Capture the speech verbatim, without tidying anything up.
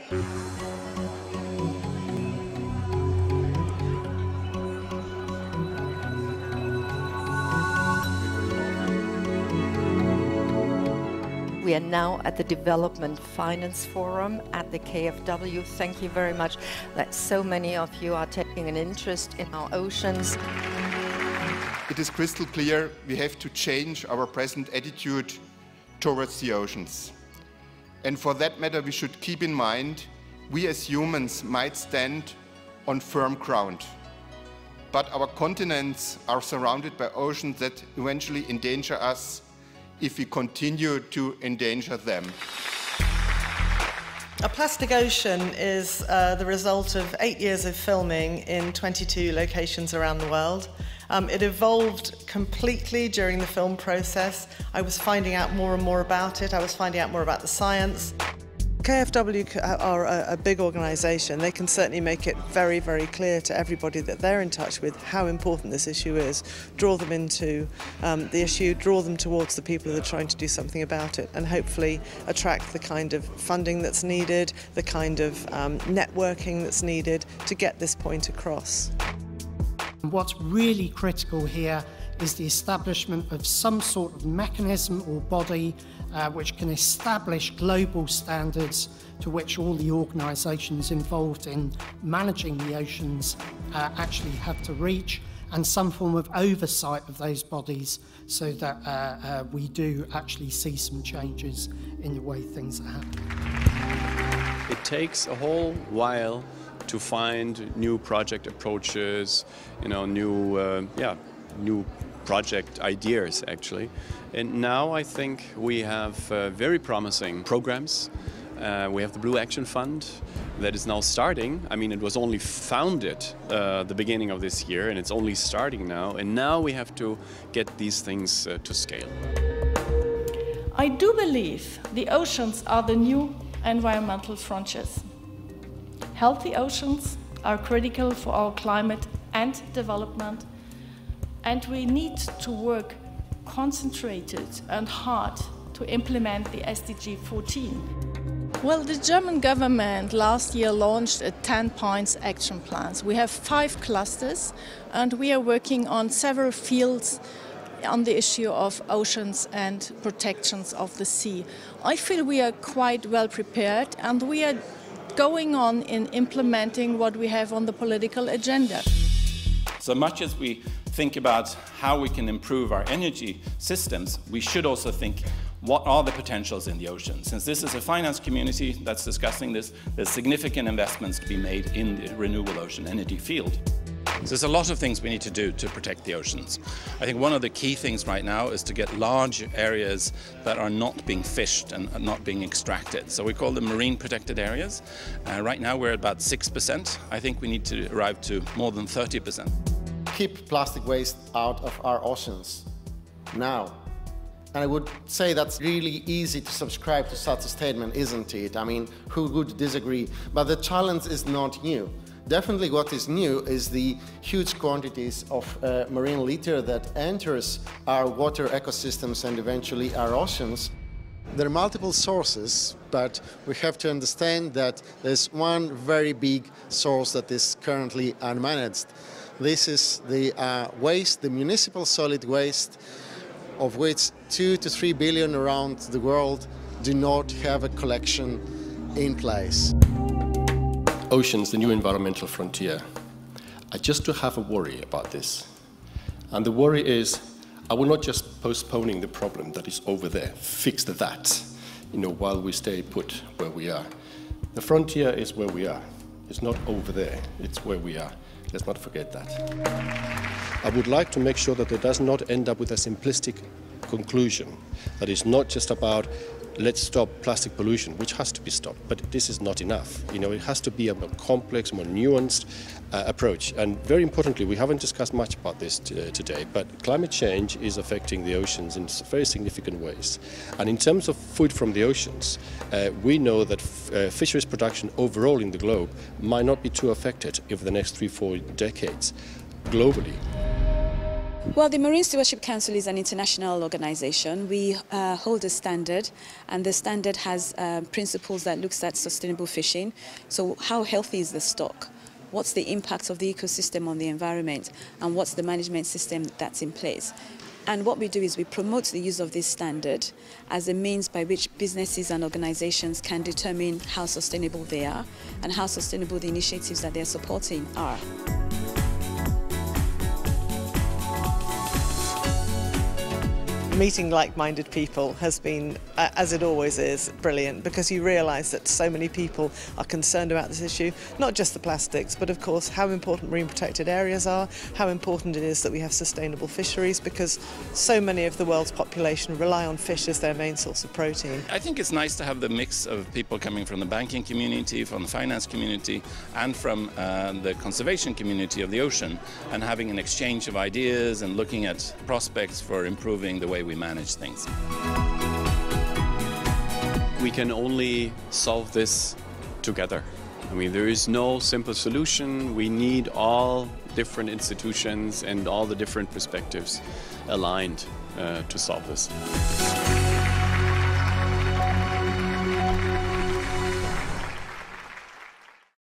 We are now at the Development Finance Forum at the K F W. Thank you very much that so many of you are taking an interest in our oceans. It is crystal clear we have to change our present attitude towards the oceans. And for that matter, we should keep in mind we as humans might stand on firm ground. But our continents are surrounded by oceans that eventually endanger us if we continue to endanger them. A plastic ocean is uh, the result of eight years of filming in twenty-two locations around the world. Um, it evolved completely during the film process. I was finding out more and more about it. I was finding out more about the science. K F W are a big organisation. They can certainly make it very, very clear to everybody that they're in touch with how important this issue is, draw them into um, the issue, draw them towards the people that are trying to do something about it, and hopefully attract the kind of funding that's needed, the kind of um, networking that's needed to get this point across. What's really critical here is the establishment of some sort of mechanism or body uh, which can establish global standards to which all the organisations involved in managing the oceans uh, actually have to reach, and some form of oversight of those bodies so that uh, uh, we do actually see some changes in the way things are happening. It takes a whole while to find new project approaches, you know, new, uh, yeah, new project ideas actually. And now I think we have uh, very promising programs. Uh, we have the Blue Action Fund that is now starting. I mean, it was only founded uh, the beginning of this year, and it's only starting now. And now we have to get these things uh, to scale. I do believe the oceans are the new environmental frontiers. Healthy oceans are critical for our climate and development, and we need to work concentrated and hard to implement the S D G fourteen. Well, the German government last year launched a ten points action plan. We have five clusters, and we are working on several fields on the issue of oceans and protections of the sea. I feel we are quite well prepared, and we are going on in implementing what we have on the political agenda. So much as we think about how we can improve our energy systems, we should also think what are the potentials in the ocean. Since this is a finance community that's discussing this, there's significant investments to be made in the renewable ocean energy field. So there's a lot of things we need to do to protect the oceans. I think one of the key things right now is to get large areas that are not being fished and not being extracted. So we call them marine protected areas. Uh, right now we're at about six percent. I think we need to arrive to more than thirty percent. Keep plastic waste out of our oceans now. And I would say that's really easy to subscribe to such a statement, isn't it? I mean, who would disagree? But the challenge is not new. Definitely what is new is the huge quantities of uh, marine litter that enters our water ecosystems and eventually our oceans. There are multiple sources, but we have to understand that there's one very big source that is currently unmanaged. This is the uh, waste, the municipal solid waste, of which two to three billion around the world do not have a collection in place. Oceans, the new environmental frontier. I just do have a worry about this. And the worry is, I will not just postponing the problem that is over there, fix that, you know, while we stay put where we are. The frontier is where we are. It's not over there, it's where we are. Let's not forget that. I would like to make sure that it does not end up with a simplistic conclusion, that is not just about let's stop plastic pollution, which has to be stopped, but this is not enough. You know, it has to be a more complex, more nuanced uh, approach. And very importantly, we haven't discussed much about this uh, today, but climate change is affecting the oceans in very significant ways. And in terms of food from the oceans, uh, we know that f uh, fisheries production overall in the globe might not be too affected over the next three, four decades globally. Well, the Marine Stewardship Council is an international organization. We uh, hold a standard, and the standard has uh, principles that looks at sustainable fishing. So how healthy is the stock? What's the impact of the ecosystem on the environment? And what's the management system that's in place? And what we do is we promote the use of this standard as a means by which businesses and organizations can determine how sustainable they are and how sustainable the initiatives that they're supporting are. Meeting like-minded people has been, uh, as it always is, brilliant, because you realise that so many people are concerned about this issue, not just the plastics, but of course how important marine protected areas are, how important it is that we have sustainable fisheries, because so many of the world's population rely on fish as their main source of protein. I think it's nice to have the mix of people coming from the banking community, from the finance community, and from uh, the conservation community of the ocean, and having an exchange of ideas and looking at prospects for improving the way we we manage things. We can only solve this together. I mean, there is no simple solution. We need all different institutions and all the different perspectives aligned uh, to solve this.